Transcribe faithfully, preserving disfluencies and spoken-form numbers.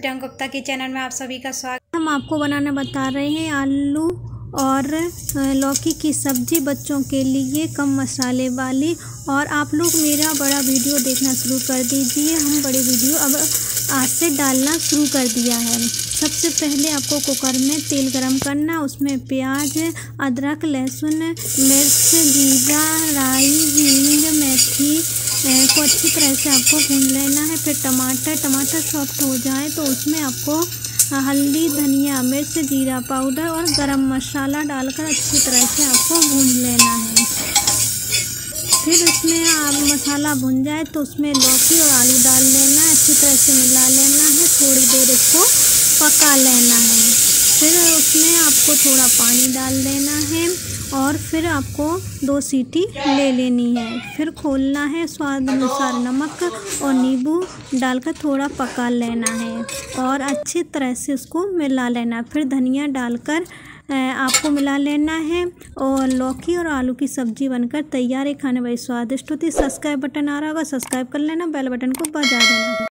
प्रियंका गुप्ता के चैनल में आप सभी का स्वागत। हम आपको बनाना बता रहे हैं आलू और लौकी की सब्ज़ी, बच्चों के लिए कम मसाले वाली। और आप लोग मेरा बड़ा वीडियो देखना शुरू कर दीजिए। हम बड़े वीडियो अब आज से डालना शुरू कर दिया है। सबसे पहले आपको कुकर में तेल गरम करना, उसमें प्याज, अदरक, लहसुन, मिर्च, जीरा, राई, हींग, मेथी को अच्छी तरह से आपको भून लेना है। फिर टमाटर टमाटर सॉफ्ट हो जाए तो उसमें आपको हल्दी, धनिया, मिर्च, जीरा पाउडर और गरम मसाला डालकर अच्छी तरह से आपको भून लेना है। फिर उसमें आप मसाला भुन जाए तो उसमें लौकी और आलू डाल लेना है, अच्छी तरह से मिला लेना है, थोड़ी देर इसको पका लेना है। फिर उसमें आपको थोड़ा पानी डाल देना है और फिर आपको दो सीटी ले लेनी है। फिर खोलना है, स्वाद अनुसार नमक और नींबू डालकर थोड़ा पका लेना है और अच्छी तरह से उसको मिला लेना। फिर धनिया डालकर आपको मिला लेना है और लौकी और आलू की सब्ज़ी बनकर तैयार है। खाने बड़ी स्वादिष्ट होती है। सब्सक्राइब बटन आ रहा होगा, सब्सक्राइब कर लेना, बेल बटन को बजा देना।